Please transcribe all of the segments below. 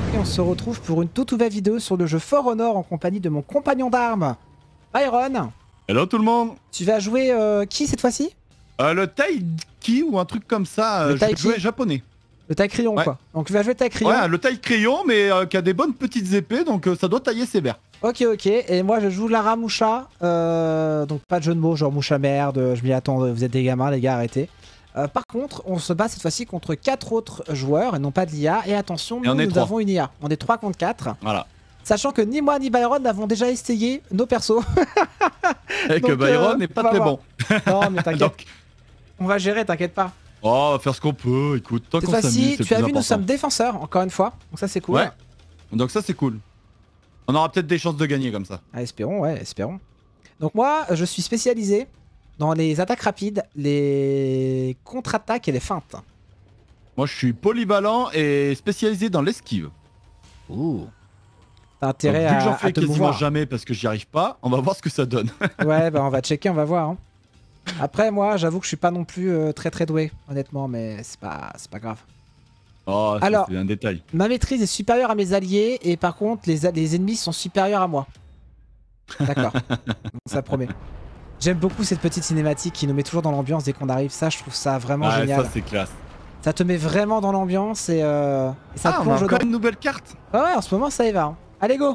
Et on se retrouve pour une toute nouvelle vidéo sur le jeu For Honor en compagnie de mon compagnon d'armes, Byron. Hello tout le monde. Tu vas jouer qui cette fois-ci? Le Taiki ou un truc comme ça, je vais jouer japonais. Le taille crayon quoi. Donc tu vas jouer taille crayon. Ouais, le taille crayon mais qui a des bonnes petites épées donc ça doit tailler sévère. Ok, et moi je joue Lara Moucha, donc pas de jeu de mots genre moucha merde, je m'y attends, vous êtes des gamins les gars, arrêtez. Par contre, on se bat cette fois-ci contre 4 autres joueurs et non pas de l'IA. Et attention, nous avons une IA. On est 3 contre 4. Voilà. Sachant que ni moi ni Byron n'avons déjà essayé nos persos. Et que Byron n'est pas très bon. Non mais t'inquiète. Donc... On va gérer, t'inquiète pas. Oh, on va faire ce qu'on peut, écoute, tant qu'on s'amuse, c'est tu as vu, nous sommes défenseurs, encore une fois. Donc ça c'est cool. Ouais, donc ça c'est cool. On aura peut-être des chances de gagner comme ça. Ah, espérons, ouais, espérons. Donc moi, je suis spécialisé dans les attaques rapides, les contre-attaques et les feintes. Moi je suis polyvalent et spécialisé dans l'esquive. Ouh. T'as intérêt donc, vu que j'en à fais te quasiment mouvoir. Jamais parce que j'y arrive pas, on va voir ce que ça donne. Ouais, bah on va checker, on va voir. Hein. Après, moi, j'avoue que je suis pas non plus très doué, honnêtement, mais c'est pas grave. Oh, alors, c'est un détail. Ma maîtrise est supérieure à mes alliés, et par contre, les ennemis sont supérieurs à moi. D'accord, ça promet. J'aime beaucoup cette petite cinématique qui nous met toujours dans l'ambiance dès qu'on arrive. Ça, je trouve ça vraiment génial. Ça, c'est classe. Ça te met vraiment dans l'ambiance et ça te plonge on a encore une nouvelle carte. Ouais, en ce moment, ça y va. Hein. Allez, go.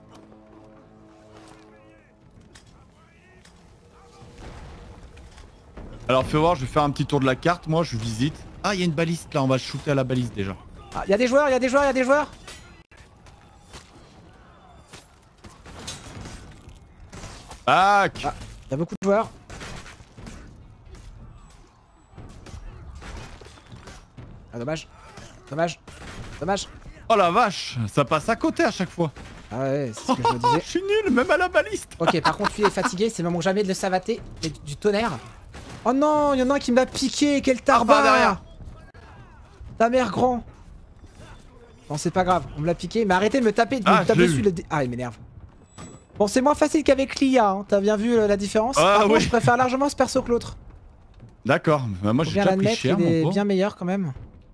Alors fais voir, je vais faire un petit tour de la carte, moi je visite. Ah, il y a une baliste là, on va shooter à la baliste déjà. Ah, il y a des joueurs, il y a des joueurs, il y a des joueurs. Tac. Ah, il y a beaucoup de joueurs. Ah, dommage. Dommage. Dommage. Oh la vache, ça passe à côté à chaque fois. Ah ouais, c'est ce que je me disais. Je suis nul, même à la baliste. Ok, par contre, lui est fatigué, c'est le moment jamais de le savater. Mais du tonnerre. Oh non, il y en a un qui me l'a piqué, quel tarbat derrière. Ta mère grand. Bon, c'est pas grave, on me l'a piqué, mais arrêtez de me taper, de me taper dessus. Ah, il m'énerve. Bon, c'est moins facile qu'avec l'IA, hein. T'as bien vu la différence. Par contre, je préfère largement ce perso que l'autre. D'accord, bah, moi j'ai déjà pris cher. Il est bien meilleur quand même.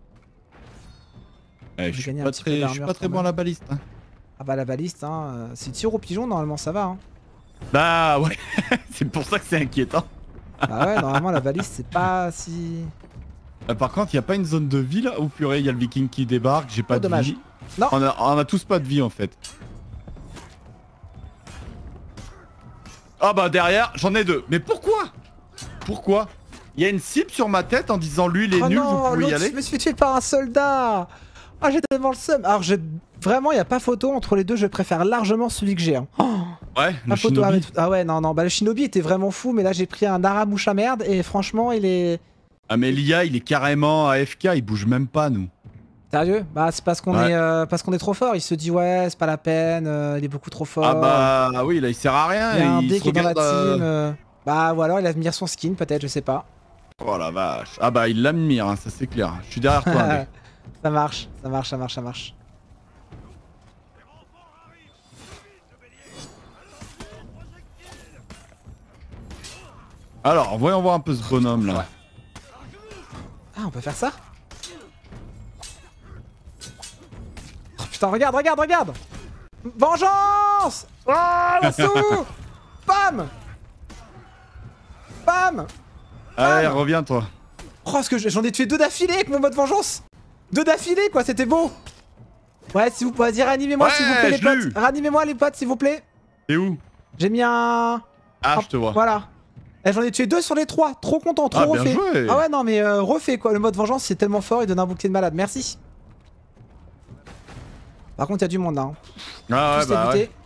Je suis pas très bon à la baliste. Hein. Ah bah la baliste, hein, si tu tires au pigeon, normalement ça va. Hein. Bah ouais, c'est pour ça que c'est inquiétant. Bah ouais, normalement la baliste c'est pas si... Par contre, il y a pas une zone de vie là? Oh purée, il y a le viking qui débarque, j'ai pas de vie. Non. On a tous pas de vie en fait. Ah bah derrière, j'en ai 2. Mais pourquoi? Pourquoi? Il y a une cible sur ma tête en disant lui il est nul, vous pouvez y aller. Je me suis fait tuer par un soldat. Ah, j'ai tellement le seum. Alors vraiment, il y a pas photo entre les deux, je préfère largement celui que j'ai. Hein. Oh, ouais, le shinobi. Ah ouais, non, bah le shinobi était vraiment fou, mais là j'ai pris un Lara Moucha merde et franchement il est... Ah mais l'IA il est carrément AFK, il bouge même pas nous. Sérieux? Bah c'est parce qu'on est trop fort, il se dit ouais c'est pas la peine, il est beaucoup trop fort. Ah bah oui là il sert à rien. Il y a un dé qui est dans la team. Bah ou alors il admire son skin peut-être, je sais pas. Oh la vache. Ah bah il l'admire, hein, ça c'est clair. Je suis derrière toi. André. Ça marche, ça marche, ça marche, ça marche. Alors voyons voir un peu ce bonhomme là. Ah on peut faire ça? Oh putain regarde, regarde, regarde! Vengeance! Oh l'assaut! Bam! Bam! Allez reviens toi. Oh parce que j'en ai tué 2 d'affilée avec mon mode vengeance! 2 d'affilée quoi, c'était beau! Ouais si vous pouvez dire réanimez-moi s'il vous plaît les potes! Réanimez-moi les potes s'il vous plaît! T'es où? J'ai mis un... Ah je te vois. Voilà. Et j'en ai tué 2 sur les 3, trop content, trop refait. Bien joué. Ah ouais non mais refait quoi, le mode vengeance c'est tellement fort, il donne un bouclier de malade, merci. Par contre il y a du monde là. Hein. Ah ouais bah ouais.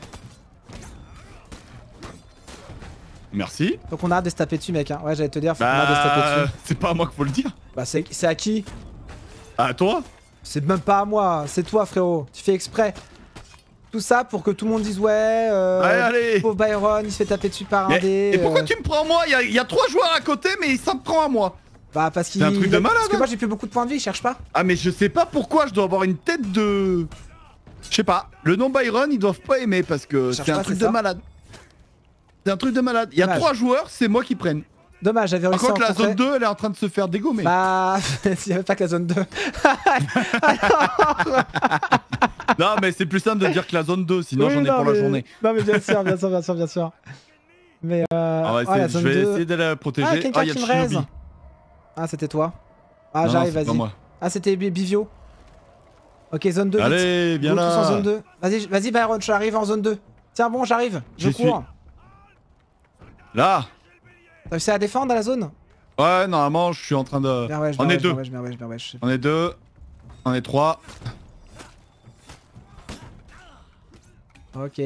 Merci. Donc on a hâte de se taper dessus mec hein. Ouais j'allais te dire, faut qu'on a hâte de se taper dessus. C'est pas à moi qu'il faut le dire. Bah c'est à qui? À toi? C'est même pas à moi, c'est toi frérot, tu fais exprès. Tout ça pour que tout le monde dise ouais, allez. pauvre Byron il se fait taper dessus par un dé. Et pourquoi tu me prends moi? Il y a 3 joueurs à côté mais ça me prend à moi. Bah parce qu'il... C'est un truc de malade. Parce que moi j'ai plus beaucoup de points de vie, il cherche pas. Ah mais je sais pas pourquoi je dois avoir une tête de... Je sais pas, le nom Byron ils doivent pas aimer parce que c'est un truc de malade. C'est un truc de malade. Il y a 3 joueurs, c'est moi qui prenne. Dommage, j'avais Par réussi contre, à la rencontrer... zone 2, elle est en train de se faire dégommer. Bah, il n'y avait pas que la zone 2. Non, mais c'est plus simple de dire que la zone 2, sinon Oui, j'en ai non, pour mais... la journée. Non, mais bien sûr, bien sûr, bien sûr, bien sûr. Mais la zone je vais 2... essayer de la protéger. Ah, quelqu'un il y a qui le me raise. Shinobi. Ah, c'était toi. Ah, Non, j'arrive, c'est pas vas-y. moi. Ah, c'était Bivio. Ok, zone 2. Allez, vite. viens Go là. tous en zone 2. Vas-y, Byron, j'arrive en zone 2. Tiens, bon, j'arrive. Je J'y cours. Là. T'as réussi à défendre à la zone? Ouais, normalement, je suis en train de... On est deux. On est 2. On est 3. Ok.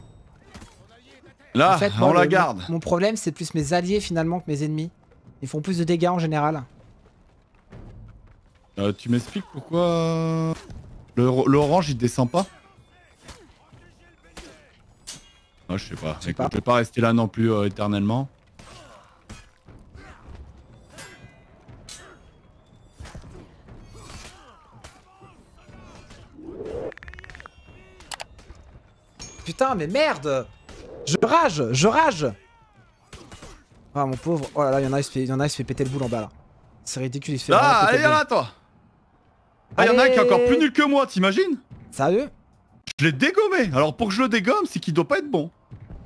Là, En fait, moi, on la garde. Mon problème, c'est plus mes alliés finalement que mes ennemis. Ils font plus de dégâts en général. Tu m'expliques pourquoi l'orange il descend pas? Ah, je sais pas. Je sais Écoute, pas. je vais pas rester là non plus éternellement. Putain, mais merde! Je rage! Ah, mon pauvre. Oh là là, il y en a, il se fait péter le boule en bas là. C'est ridicule, il se fait. Ah, vraiment péter allez, le viens boule. là, toi. Ah, il y en a un qui est encore plus nul que moi, t'imagines? Sérieux? Je l'ai dégommé. Alors pour que je le dégomme, c'est qu'il doit pas être bon.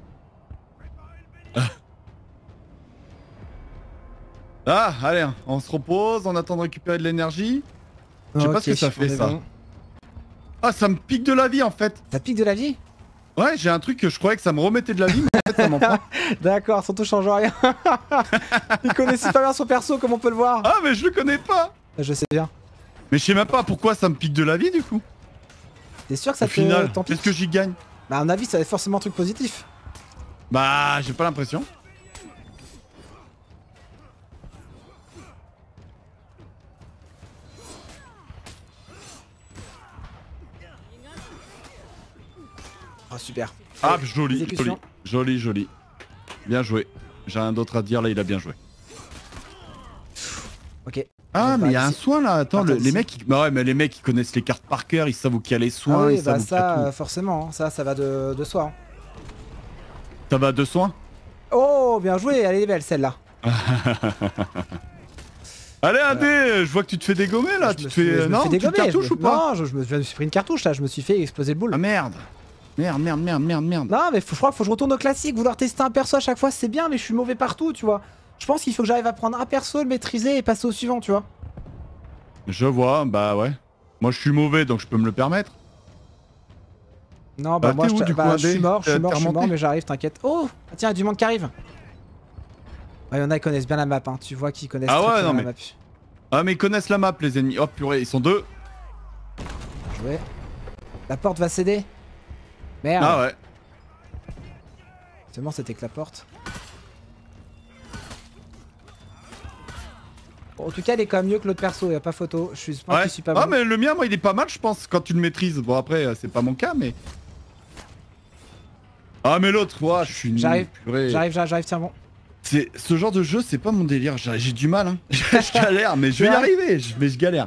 Ah, allez, on se repose, on attend de récupérer de l'énergie. Je sais pas ce que ça fait, ça. Bon. Ah, ça me pique de la vie en fait. Ça pique de la vie? Ouais, j'ai un truc que je croyais que ça me remettait de la vie, mais en fait ça m'en prend. D'accord, surtout change rien. Il connaissait pas bien son perso, comme on peut le voir. Ah, mais je le connais pas. Je sais bien. Mais je sais même pas pourquoi ça me pique de la vie du coup. T'es sûr que ça Au final, t'en pique? qu'est-ce que j'y gagne? Bah, à mon avis, ça va être forcément un truc positif. Bah, j'ai pas l'impression. Ah, super. Ah, Allez, joli, joli, exécution. joli, joli. Bien joué. J'ai rien d'autre à dire, là, il a bien joué. Ok. Ah, mais il y a un ici. soin là, attends, Attends, les ici. mecs, bah ouais, mais les mecs ils connaissent les cartes par cœur, ils savent où qu'il y a les soins, Ah oui, ils savent bah où qu'il y a ça, tout. forcément, hein. Ça va de soi. Hein. Ça va de soins? Oh, bien joué, elle est belle celle-là. Allez, Adé, je vois que tu te fais dégommer là, tu te fais. Non, tu te cartouches ou pas? Non, je me suis pris une cartouche là, je me suis fait exploser le boule. Ah merde! Merde. Non, mais je crois qu'il faut que je retourne au classique. Vouloir tester un perso à chaque fois, c'est bien, mais je suis mauvais partout, tu vois. Je pense qu'il faut que j'arrive à prendre un perso, le maîtriser et passer au suivant, tu vois. Je vois, bah ouais. Moi je suis mauvais donc je peux me le permettre. Non, bah, moi t'es où, du coup, je Adé suis mort, T'es remonté mais j'arrive, t'inquiète. Oh, ah, tiens, il y a du monde qui arrive. Ouais, y en a, ils connaissent bien la map, hein. Tu vois qu'ils connaissent Ah très, ouais, très non, bien mais- la map. Ah, mais ils connaissent la map les ennemis. Oh purée, ils sont deux. Joué. La porte va céder. Merde. Ah ouais. Seulement, c'était que la porte. Bon, en tout cas, elle est quand même mieux que l'autre perso, y a pas photo. Je pense Ouais. qu'il suis pas Ah, bon. mais le mien, moi, il est pas mal, je pense, quand tu le maîtrises. Bon, après, c'est pas mon cas, mais. Ah, mais l'autre, ouah, je suis nul, J'arrive. purée. J'arrive, tiens bon. C'est ce genre de jeu, c'est pas mon délire. J'ai du mal, hein. Je galère, mais je vais y Ouais. arriver. Mais je galère.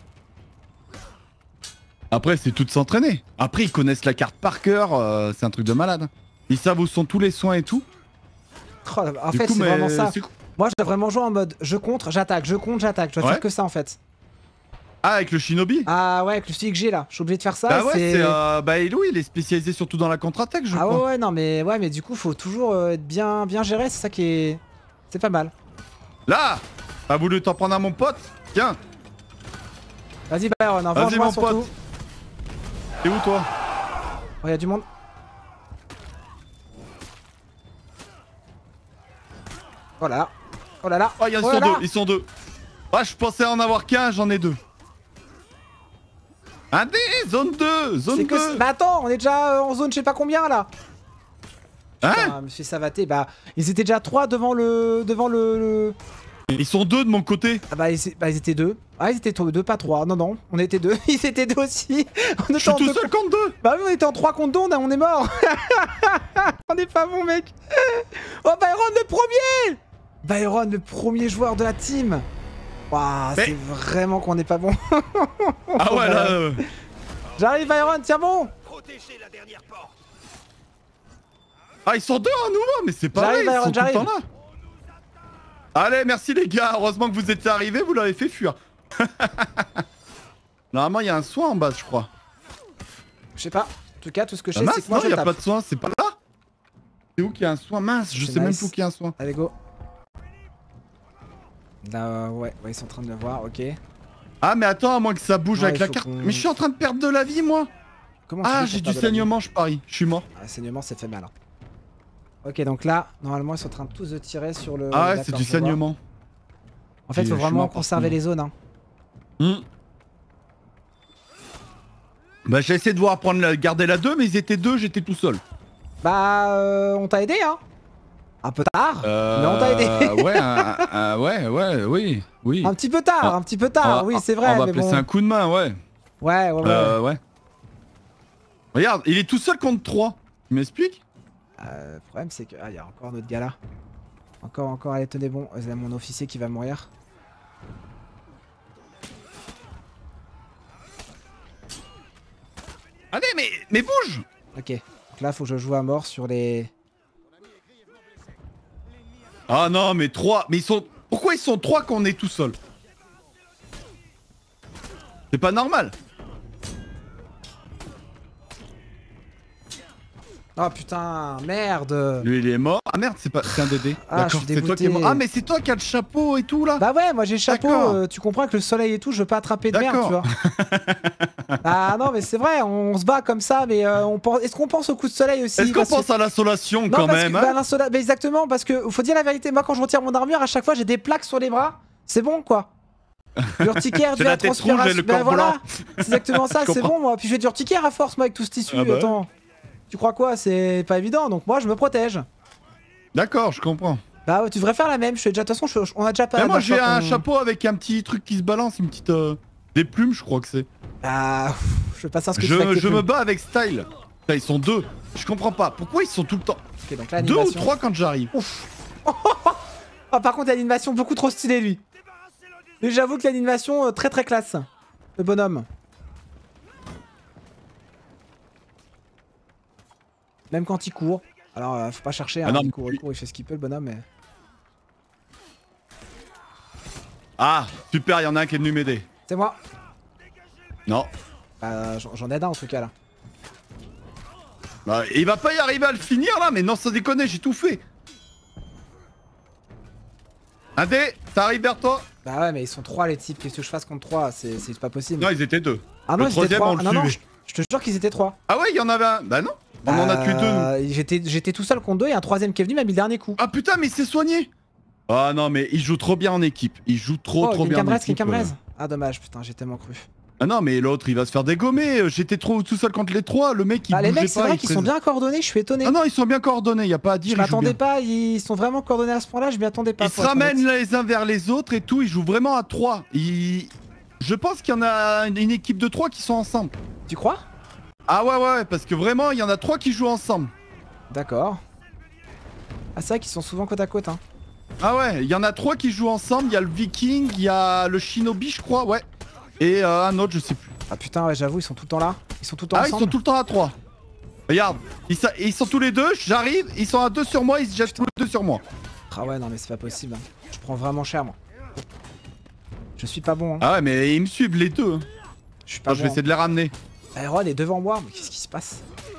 Après, c'est tout de s'entraîner. Après, ils connaissent la carte par cœur. C'est un truc de malade. Ils savent où sont tous les soins et tout. Oh, en Du fait, coup, c'est mais vraiment ça. c'est cool. Moi, je dois vraiment jouer en mode je contre, j'attaque, je contre, j'attaque. Je dois Ouais. faire que ça en fait. Ah, avec le Shinobi. Ah ouais, avec le style que j'ai là, je suis obligé de faire ça. Bah ouais, c'est. c'est bah Louis, il est spécialisé surtout dans la contre-attaque, je Ah crois. ouais, non, mais du coup, faut toujours être bien géré, c'est ça qui est. C'est pas mal. Là, t'as voulu t'en prendre à mon pote? Tiens, Vas-y, Byron, Vas-y, venge-moi mon surtout. pote. t'es où toi? Oh, y'a du monde. Oh là là. Oh là là. Oh, ils là sont là. deux, ils sont deux. Ah, je pensais en avoir qu'un, j'en ai deux. Allez, zone 2, zone C'est 2. que. Bah attends, on est déjà en zone je sais pas combien là. Hein? Putain, me suis savaté. Bah, ils étaient déjà 3 devant le. Ils sont deux de mon côté. Ah bah ils étaient 2. Ah ils étaient 2, pas 3. Non, non, on était 2. Ils étaient 2 aussi. On Je était suis en tout deux seul contre deux. Bah oui, on était en 3 contre 2, on est mort. On est pas bon, mec. Oh, Byron le premier. Byron le premier joueur de la team. Waouh, Mais- c'est vraiment qu'on est pas bon. Ah ouais, là. J'arrive, Byron, tiens bon. Protégez la dernière porte. Ah, ils sont deux à nouveau, mais c'est pareil, J'arrive, ils sont tout le j'arrive. temps là. Allez, merci les gars. Heureusement que vous étiez arrivés, vous l'avez fait fuir. Normalement, il y a un soin en bas, je crois. Je sais pas. En tout cas, tout ce que je sais, c'est que moi non, je il y a tape. pas de soin, c'est pas là. C'est où qu'il y a un soin? Mince, je sais même plus où qu'il y a un soin. Allez, go. Là, ouais, ils sont en train de le voir, ok. Ah, mais attends, à moins que ça bouge Ouais, avec la carte. Mais je suis en train de perdre de la vie, moi. Comment Ah, j'ai du saignement, je parie. Je suis mort. Ah, saignement, ça fait mal. Hein. Ok, donc là, normalement, ils sont en train de tous de tirer sur le. Ah ouais, c'est du saignement. En fait, il faut vraiment conserver les zones. Hein. Bah, j'ai essayé de voir garder la 2, mais ils étaient 2, j'étais tout seul. Bah, on t'a aidé, hein. Un peu tard, mais on t'a aidé. Ouais, oui. Un petit peu tard, oui, c'est vrai. On va mais appeler ça un coup de main, ouais. Ouais. Regarde, il est tout seul contre 3. Tu m'expliques? Le problème, c'est que. Ah, il y a encore un autre gars là. Encore, allez, tenez bon. C'est mon officier qui va mourir. Allez, mais bouge! Ok, donc là, faut que je joue à mort sur les. Ah non, mais 3. Mais ils sont. Pourquoi ils sont 3 quand on est tout seul? C'est pas normal. Oh putain, merde. Lui il est mort. Ah merde, c'est un DD. Ah, d'accord, c'est toi qui es mort. Ah mais c'est toi qui as le chapeau et tout là. Bah ouais, moi j'ai le chapeau. Tu comprends que le soleil et tout, je veux pas attraper de merde, tu vois. Ah non, mais c'est vrai, on se bat comme ça, mais on pense. Est-ce qu'on pense au coup de soleil aussi? Est-ce qu'on pense à l'insolation quand même hein? Bah, exactement, parce que faut dire la vérité. Moi, quand je retire mon armure, à chaque fois j'ai des plaques sur les bras. C'est bon quoi. L'urticaire, la tête rouge et le corps blanc. C'est exactement ça, c'est bon moi. Puis je vais de l'urticaire à force moi avec tout ce tissu. Ah bah. Attends. Tu crois quoi? C'est pas évident, donc moi je me protège. D'accord, je comprends. Bah ouais, tu devrais faire la même. De toute façon, on a déjà pas. Moi j'ai un chapeau avec un petit truc qui se balance, une petite. Des plumes, je crois que c'est. Ah, je sais pas ça ce que tu fais avec je me bats avec style. Putain, ils sont 2. Je comprends pas. Pourquoi ils sont tout le temps. Okay, donc là, 2 ou 3 quand j'arrive. Ouf. Oh, par contre, l'animation beaucoup trop stylée lui. Mais j'avoue que l'animation très très classe. Le bonhomme. Même quand il court. Alors, faut pas chercher, hein, non, il court, il fait ce qu'il peut, le bonhomme, mais... Ah, super, il y en a un qui est venu m'aider. C'est moi. Non. Bah, j'en aide un, en tout cas, là. Bah, il va pas y arriver à le finir, là, mais non, sans déconner, j'ai tout fait. Un dé, ça arrive vers toi. Bah ouais, mais ils sont 3, les types. Qu'est-ce que je fasse contre 3? C'est pas possible. Non, ils étaient 2. Ah non, le troisième, on le non, suivait. je te jure qu'ils étaient 3. Ah ouais, il y en avait un. Bah non. On en a tué 2, nous. J'étais tout seul contre 2 et un troisième qui est venu m'a mis le dernier coup. Ah putain, mais il s'est soigné. Ah non, mais il joue trop bien en équipe. Il joue trop bien en équipe. Ah dommage, putain, j'ai tellement cru. Ah non, mais l'autre, il va se faire dégommer. J'étais trop tout seul contre les 3. Le mec, il bougeait les pas. mecs, c'est vrai qu'ils sont bien coordonnés, je suis étonné. Ah non, ils sont bien coordonnés, y a pas à dire. Je m'attendais pas, ils sont vraiment coordonnés à ce point-là, je m'y attendais pas. Ils se ramènent les uns vers les autres et tout. Ils jouent vraiment à 3. Je pense qu'il y en a une équipe de 3 qui sont ensemble. Tu crois? Ah ouais, parce que vraiment, il y en a 3 qui jouent ensemble. D'accord. Ah, c'est vrai qu'ils sont souvent côte à côte, hein. Ah ouais, il y en a 3 qui jouent ensemble. Il y a le Viking, il y a le Shinobi, je crois, ouais. Et un autre, je sais plus. Ah putain, ouais, j'avoue, ils sont tout le temps là. Ils sont tout le temps ensemble. Ah, ils sont tout le temps à 3. Regarde, ils sont tous les deux, j'arrive, ils sont à 2 sur moi, ils se jettent tous les 2 sur moi. Ah ouais, non, mais c'est pas possible. Hein. Je prends vraiment cher, moi. Je suis pas bon. Hein. Ah ouais, mais ils me suivent les deux. Je suis pas bon. Je vais essayer de les ramener. Rod est devant moi, mais qu'est-ce qui se passe?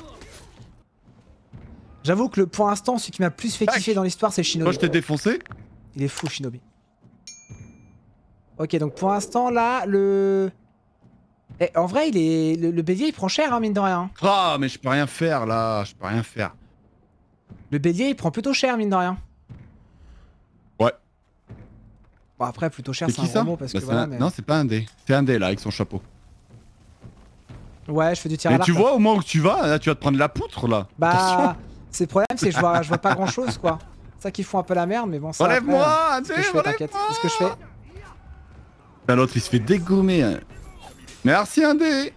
J'avoue que pour l'instant, ce qui m'a plus fait kiffer dans l'histoire, c'est Shinobi. Moi, je t'ai défoncé. Il est fou, Shinobi. Ok, donc pour l'instant, là, en vrai, le bélier, il prend cher, hein, mine de rien. Ah, mais je peux rien faire, là. Je peux rien faire. Le bélier, il prend plutôt cher, mine de rien. Ouais. Bon, après, plutôt cher, c'est un gros mot, parce que voilà, mais... Non, c'est pas un dé. C'est un dé, là, avec son chapeau. Ouais, je fais du tir à l'arc. Et tu vois, au moment où tu vas, là, tu vas te prendre la poutre, là. Bah, c'est le problème, c'est que je vois pas grand-chose, quoi. C'est ça qui fout un peu la merde, mais bon, ça... Relève-moi, un dé, relève-moi. T'inquiète, c'est ce que je fais. L'autre, il se fait dégommer. Hein. Merci, un dé.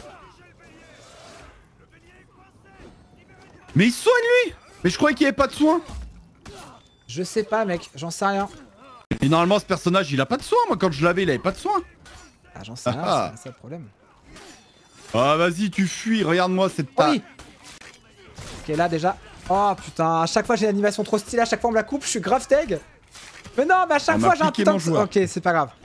Mais il soigne, lui. Mais je croyais qu'il y avait pas de soin. Je sais pas, mec, j'en sais rien. Et normalement, ce personnage, il a pas de soin. Moi, quand je l'avais, il avait pas de soin. Ah, j'en sais rien, c'est ça le problème. Ah, vas-y, tu fuis. Regarde-moi cette taille. Oui. Ok, là, déjà... Oh, putain, à chaque fois, j'ai l'animation trop stylée. À chaque fois, on me la coupe. Je suis grave tag. Mais non, mais à chaque On fois m'a j'ai un piqué putain mon de... joueur. Ok, c'est pas grave.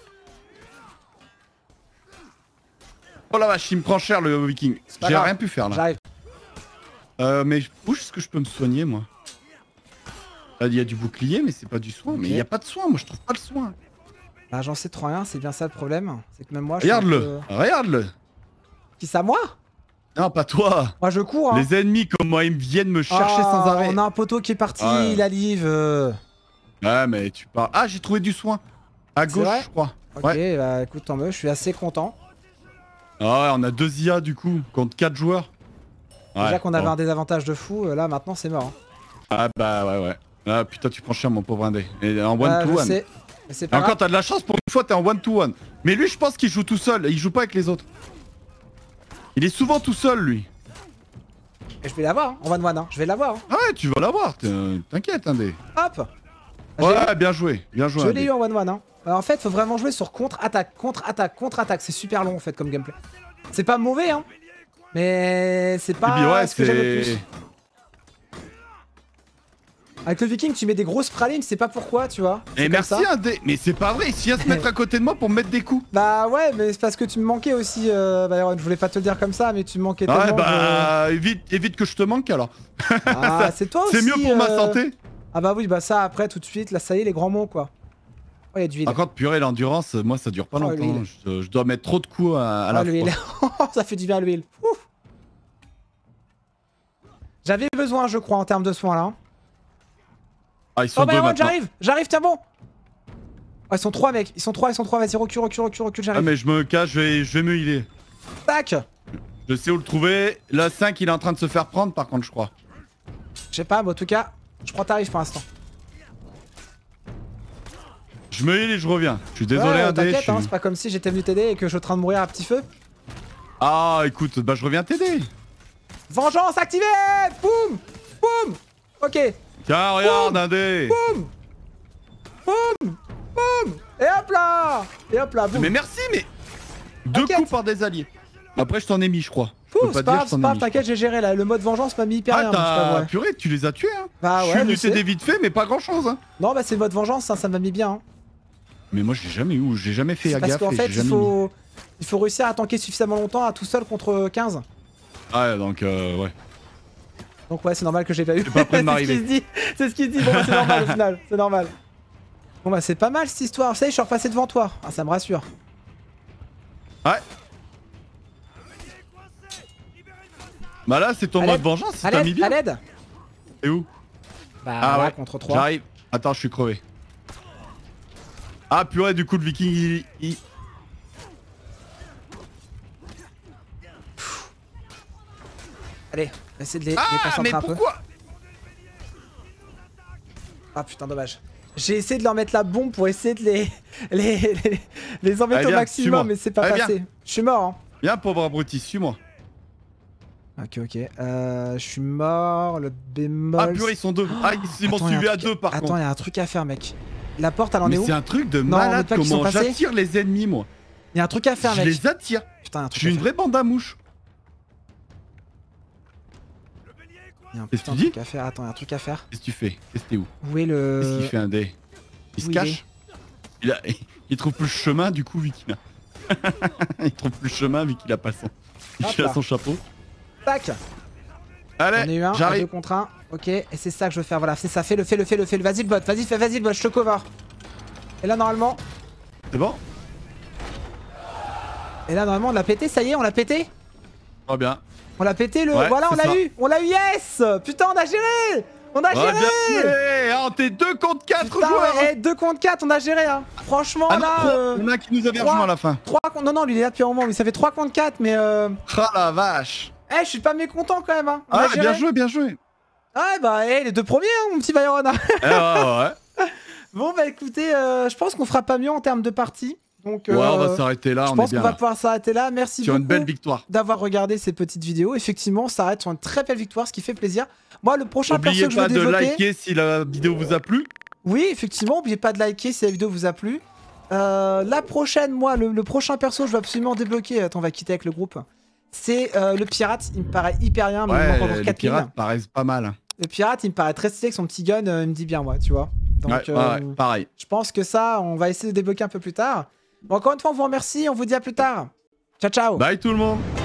Oh la vache, il me prend cher le viking. pas J'ai grave. rien pu faire là. J'arrive. Mais où est-ce que je peux me soigner moi? Il y a du bouclier, mais c'est pas du soin. Mais il y a pas de soin, moi je trouve pas le soin. Bah j'en sais trop rien, c'est bien ça le problème. C'est que même moi je suis un Regarde-le, peu- regarde-le. Qui ça, moi? Non, pas toi. Moi je cours hein. Les ennemis comme moi, ils viennent me chercher sans arrêt. On a un poteau qui est parti, Ouais. il a live. Ouais, mais tu parles. Ah, j'ai trouvé du soin. À gauche, vrai je crois. Ok, Ouais. bah écoute, tant mieux, je suis assez content. Ah ouais, on a 2 IA du coup, contre 4 joueurs. Déjà Ouais, qu'on avait bon. un désavantage de fou, là maintenant c'est mort. Hein. Ah bah ouais. Ah putain, tu prends cher mon pauvre indé. Et en Je one-to-one. sais, mais c'est Et pas encore, grave. t'as de la chance, pour une fois, t'es en one-to-one. Mais lui, je pense qu'il joue tout seul. Il joue pas avec les autres. Il est souvent tout seul, lui. Et je vais l'avoir, hein, en one-one, hein. Je vais l'avoir. Hein. Ah ouais, tu vas l'avoir. T'inquiète, indé. Hop. Ouais, bien joué. Bien joué. Je Indé. l'ai eu en one-one. Hein. En fait, faut vraiment jouer sur contre-attaque, contre-attaque, contre-attaque. C'est super long en fait comme gameplay. C'est pas mauvais, hein. Mais c'est Et puis, pas ouais, ce que j'aime le c'est. plus. Avec le viking, tu mets des grosses pralines, c'est pas pourquoi, tu vois. Et C'est merci, comme ça. indé. Mais c'est pas vrai. Il vient se mettre à côté de moi pour me mettre des coups. Bah ouais, mais c'est parce que tu me manquais aussi, Byron. Je voulais pas te le dire comme ça, mais tu me manquais Ouais, tellement. bah, évite que je te manque alors. Ah, c'est toi aussi. C'est mieux pour ma santé. Ah bah oui, bah ça après tout de suite, là ça y est, les grands mots quoi. Oh, y a du heal. Par contre, purée, l'endurance, moi ça dure pas Oh, longtemps. l'huile. Je dois mettre trop de coups à la Ah, l'huile. fois. Ça fait du bien à l'huile. Ouf. J'avais besoin, je crois, en termes de soins là. Hein. Ah, ils sont Oh, deux Byron, maintenant. j'arrive, tiens bon. Oh, ils sont trois, mec. Ils sont trois, vas-y, recule, Ah, j'arrive. mais je me cache, je vais me healer. Tac. Je sais où le trouver. Le 5, il est en train de se faire prendre, par contre, je crois. Je sais pas, mais en tout cas, je crois que t'arrives pour l'instant. Je me heal et je reviens. Je suis désolé, Ouais, Indé. t'inquiète, je suis- hein, c'est pas comme si j'étais venu t'aider et que je suis en train de mourir à petit feu. Ah, écoute, bah je reviens t'aider. Vengeance activée. Boum. Boum. Ok. Tiens, regarde, Indé. Boum. Boum. Boum. Et hop là. Et hop là, boum. Mais merci, mais. 2 T'inquiète. coups par des alliés. Après, je t'en ai mis, je crois. Je peux Ouh, c'est pas pas dire, grave, je t'en c'est ai pas grave, mis. t'inquiète, j'ai géré là. Le mode vengeance m'a mis hyper Ah, rien. moi, je t'as. t'avoue, ouais. Purée, tu les as tués, hein. Bah Je ouais, suis venu je sais. t'aider vite fait, mais pas grand chose, hein. Non, bah c'est le mode vengeance, ça m'a mis bien. Hein. Mais moi, j'ai jamais eu, j'ai jamais fait C'est parce gaffe. qu'en et fait, j'ai jamais mis. il faut réussir à tanker suffisamment longtemps à tout seul contre 15. Ouais, donc, ouais. Donc ouais, c'est normal que j'ai pas eu. C'est pas près de c'est ce m'arriver. qu'il se dit. C'est ce qu'il se dit. Bon, bah, c'est normal au final. C'est normal. Bon, bah c'est pas mal cette histoire. Ça y est, je suis repassé devant toi. Ah, ça me rassure. Ouais. Bah là, c'est ton À mode l'aide. vengeance, si À t'as mis l'aide, bien. à l'aide. Et où? Bah Ah voilà, ouais, contre 3. j'arrive. Attends, je suis crevé. Ah purée, du coup, le viking, il... Allez, essaie de les Ah, concentrer mais un peu. pourquoi? Ah putain, dommage. J'ai essayé de leur mettre la bombe pour essayer de les embêter Allez, au viens, maximum, suis-moi. mais c'est pas Allez, passé. Je suis mort. Hein. Viens, pauvre abruti, suis-moi. Ok, ok. Je suis mort. Le bémol. Ah purée, ils sont 2. Ah, ils m'ont Attends, y a un suivi à truc- 2 par Attends, contre. il y a un truc à faire, mec. La porte, elle en Mais est où c'est un truc de Non, malade, mais pas qu'ils sont comment passés. j'attire les ennemis, moi. Il y a un truc à faire, Je mec. les attire. Putain, y a un Je truc suis à une faire. vraie bande à mouches. Il y a un Qu'est-ce que putain de tu dis truc à faire. Attends, il y a un truc à faire. Qu'est-ce que tu fais? Qu'est-ce que t'es où? Où est le. Qu'est-ce qu'il fait un dé? Il se où il cache? Il trouve plus le chemin, du coup, vu qu'il a... il trouve plus le chemin, vu qu'il a pas son... Hop Il a là. son chapeau. Tac. J'en ai Allez, eu un, à 2 j'arrive. contre 1. Ok, et c'est ça que je veux faire. Voilà, c'est ça. Fais-le. Vas-y, le bot. Vas-y, le bot. Je te cover. Et là, normalement. C'est bon? On l'a pété. Ça y est, on l'a pété. Très bien. On l'a pété le. Ouais, Voilà, on c'est l'a ça. eu. On l'a eu, yes. Putain, on a géré. On a Ouais, géré. bien joué. Ah, t'es 2 contre 4 Putain, joueurs. ouais, 2 contre 4, on a géré. Hein. Franchement, Ah non, là. il y en a un qui nous avait 3. rejoint à la fin. 3 contre. Non, lui, il est là depuis un moment. Lui, ça fait 3 contre 4, mais. Ah la vache. Eh, je suis pas mécontent quand même. Hein. On a Ah, géré. bien joué, bien joué. Ah, bah, les 2 premiers, hein, mon petit Byron. Eh, ouais. Bon, bah, écoutez, je pense qu'on fera pas mieux en termes de partie. Donc, Ouais, on va s'arrêter là, je on est pense qu'on bien va là. pouvoir s'arrêter là. Merci Sur une beaucoup belle victoire. d'avoir regardé ces petites vidéos. Effectivement, on s'arrête sur une très belle victoire, ce qui fait plaisir. Moi, le prochain perso N'oubliez que je veux pas de développer... liker si la vidéo vous a plu. Oui, effectivement, n'oubliez pas de liker si la vidéo vous a plu. La prochaine, moi, le prochain perso, je veux absolument débloquer. Attends, on va quitter avec le groupe. C'est le pirate. Il me paraît hyper bien, mais il me manque Ouais, encore les 4000. pirates paraissent pas mal. Le pirate, il me paraît très stylé avec son petit gun. Il me dit bien, moi, tu vois. Donc, ouais, pareil. Je pense que ça, on va essayer de débloquer un peu plus tard. Bon, encore une fois, on vous remercie. On vous dit à plus tard. Ciao, ciao. Bye tout le monde.